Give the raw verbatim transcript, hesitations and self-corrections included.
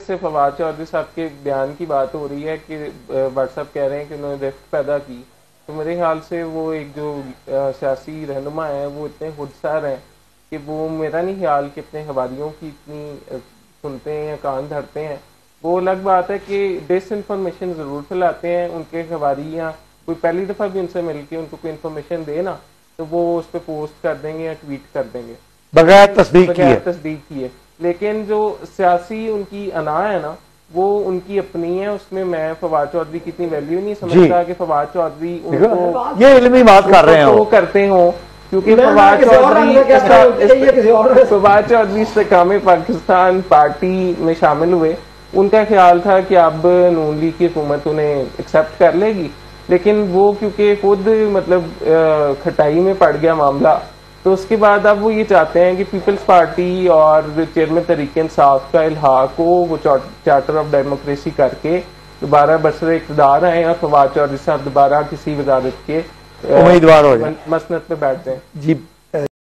से फवाद चौधरी साहब के बयान की बात हो रही है कि व्हाट्सएप कह रहे हैं कि उन्होंने रिफ्ट पैदा की, तो मेरे ख्याल से वो एक जो सियासी रहनुमा है वो इतने खुदसार हैं कि वो मेरा नहीं ख्याल कि अपने हवारियों की इतनी सुनते हैं या कान धरते हैं। वो अलग बात है कि डिस इन्फॉर्मेशन ज़रूर फैलाते हैं, उनके हवारी या कोई पहली दफ़ा भी उनसे मिल के उनको कोई इन्फॉर्मेशन दे ना तो वो उस पर पोस्ट कर देंगे या ट्वीट कर देंगे बगैर तस्दीक बगैर तस्दीक किए। लेकिन जो सियासी उनकी अना है ना वो उनकी अपनी है, उसमें मैं फवाद चौधरी की इतनी वैल्यू नहीं समझता कि फवाद चौधरी उनको ये इल्मी बात कर रहे हैं वो करते हो, क्योंकि फवाद चौधरी फवाद चौधरी इस्तेकाम पाकिस्तान पार्टी में शामिल हुए, उनका ख्याल था कि अब नून लीग की हुकूमत उन्हें एक्सेप्ट कर लेगी, लेकिन वो क्योंकि खुद मतलब खटाई में पड़ गया मामला, तो उसके बाद अब वो ये चाहते हैं कि पीपल्स पार्टी और चेयरमैन तहरीक इंसाफ का इल्हाक को वो चार्टर ऑफ डेमोक्रेसी करके दोबारा बरसर इक़्तिदार आए और फवाद चौधरी साहब दोबारा किसी वजारत के उम्मीदवार हो जाए, मसनद पे बैठते हैं। जी